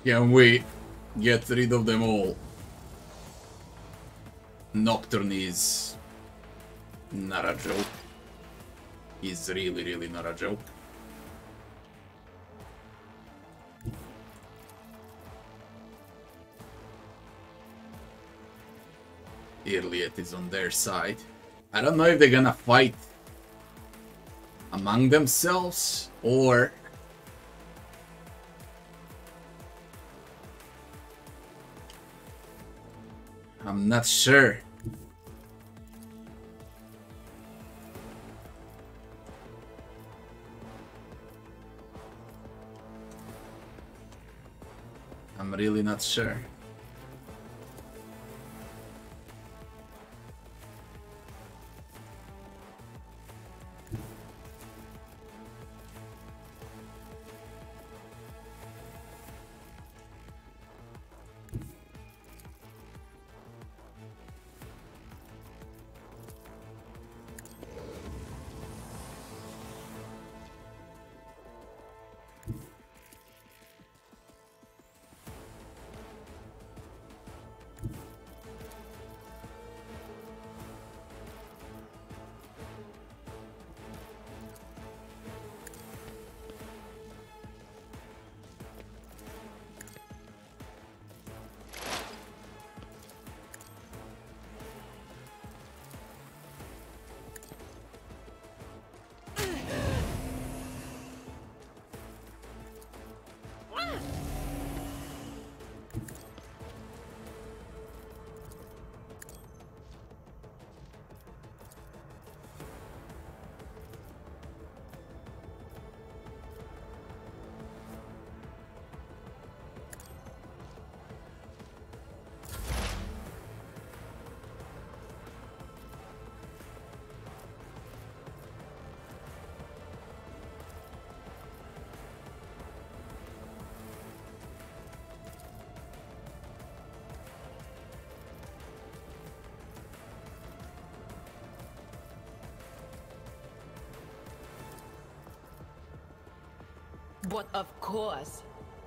Can we get rid of them all? Nocturne is not a joke. He's really, really not a joke. Iliad is on their side. I don't know if they're gonna fight among themselves or I'm not sure. I'm really not sure. But of course.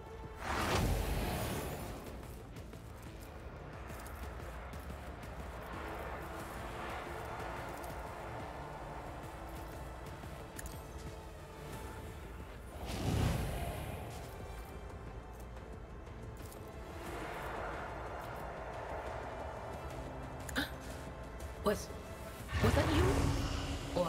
Was that you? Or...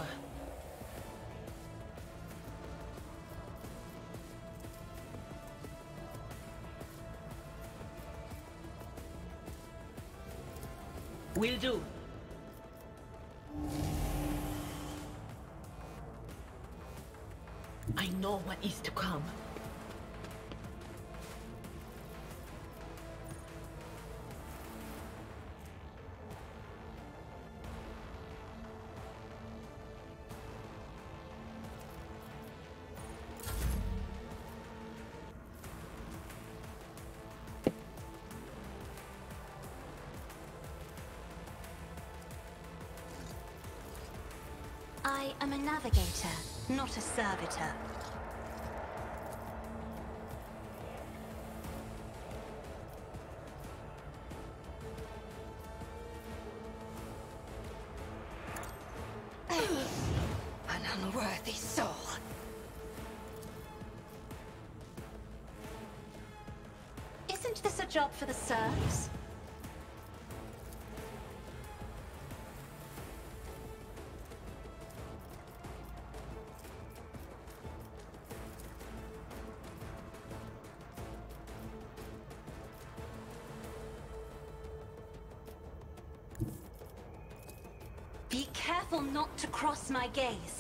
Will do. I know what is to come. I am a navigator, not a servitor. An unworthy soul. Isn't this a job for the serfs? Be careful not to cross my gaze.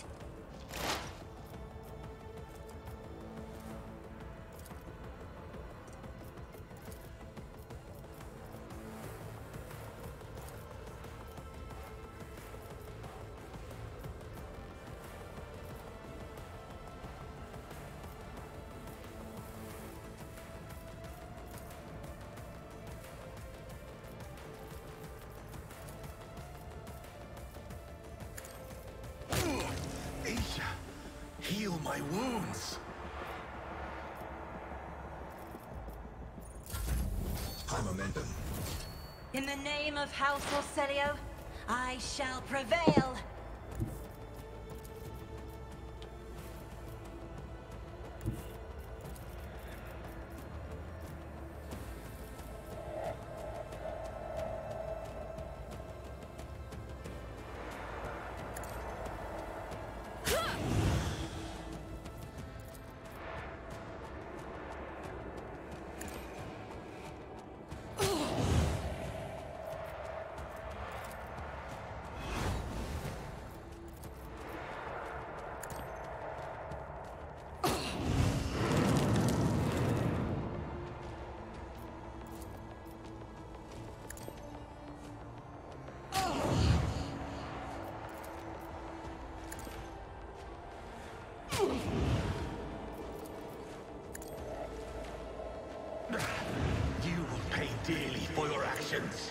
Heal my wounds. In the name of House Orselio, I shall prevail. You will pay dearly for your actions.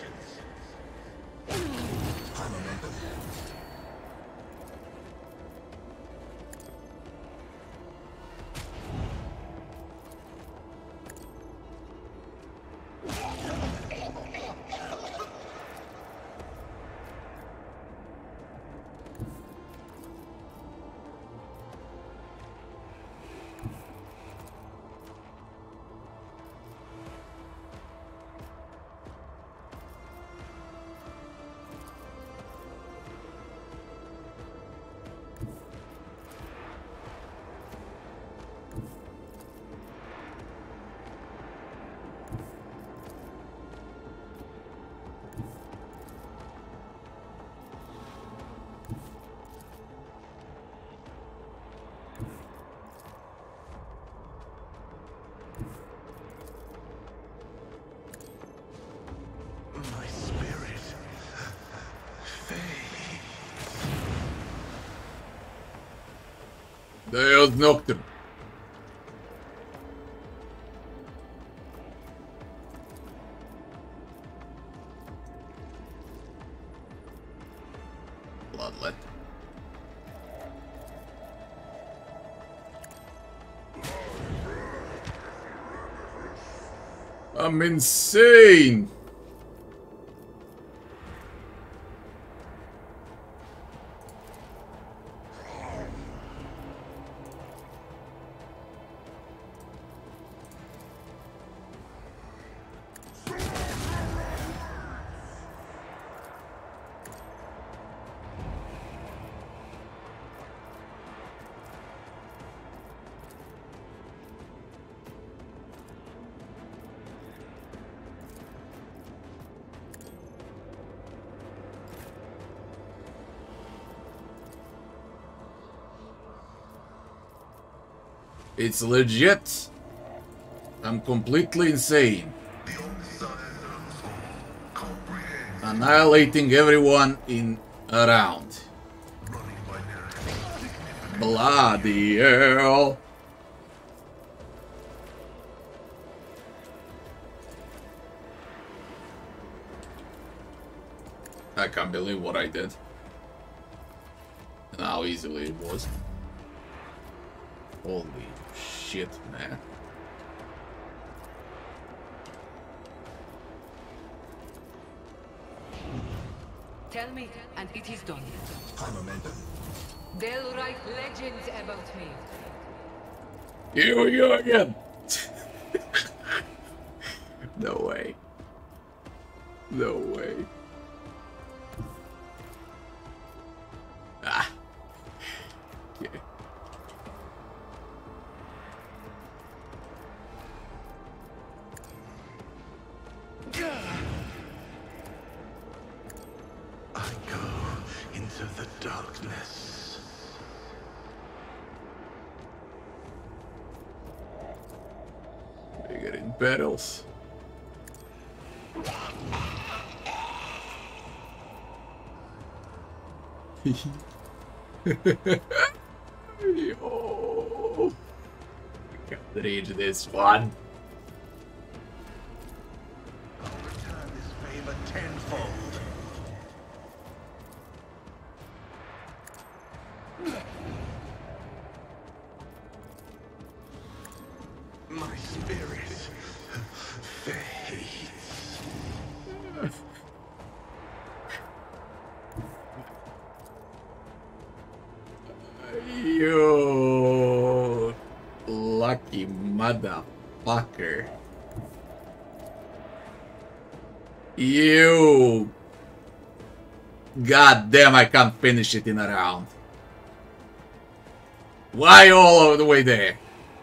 There's Nocturne. Bloodlet. I'm insane. It's legit. I'm completely insane. Annihilating everyone in around. Bloody hell. I can't believe what I did. And how easily it was. Holy shit, man. Tell me, and it is done. They'll write legends about me. Here we go again. No way. No way. Ah. Okay. I go into the darkness. Bigger in battles. Yo. I can't reach this one. I'll return this favor tenfold. My spirit fades. You lucky motherfucker. You. God damn, I can't finish it in a round. Why all over the way there?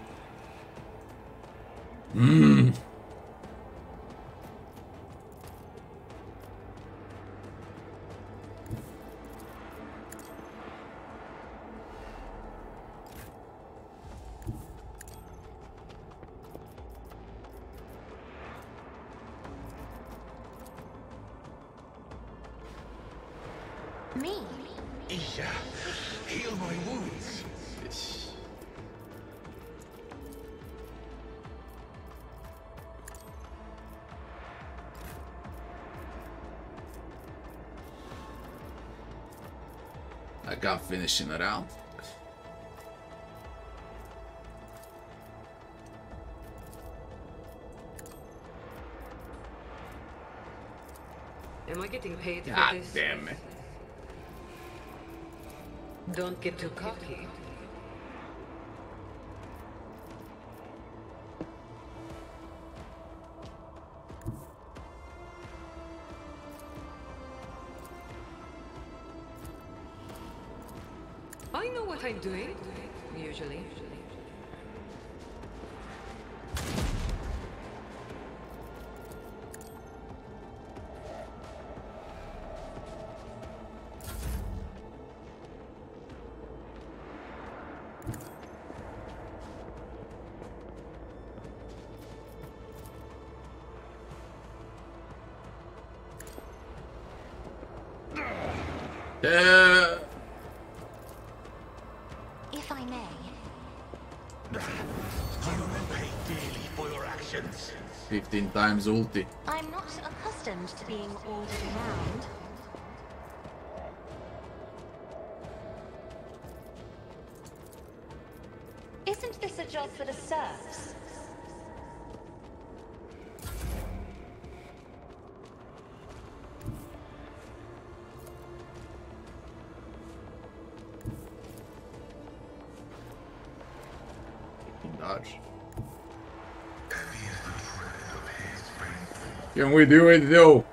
Me? Isha, heal my wounds. I can't finish in a round. Am I getting paid for God this? damn it. Don't get too cocky. I know what I'm doing, usually. If I may. You will pay dearly for your actions. 15 times ulti. I'm not accustomed to being ordered around. Isn't this a job for the serfs? Dodge. Can we do it though?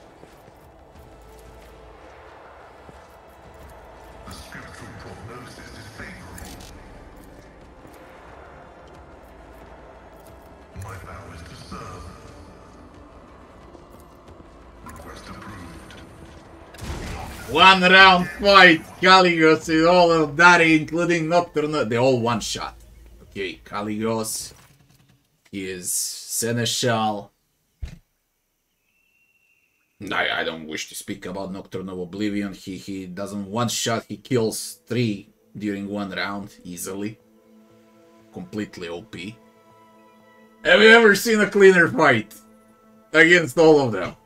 The spiritual prognosis is favorable. My vow is to serve. Request approved. One round fight. Calligos is all of that, including Nocturne. They all one shot. Okay, Calligos is Seneschal. I don't wish to speak about Nocturne of Oblivion. He doesn't one shot, he kills 3 during one round easily. Completely OP. Have you ever seen a cleaner fight against all of them?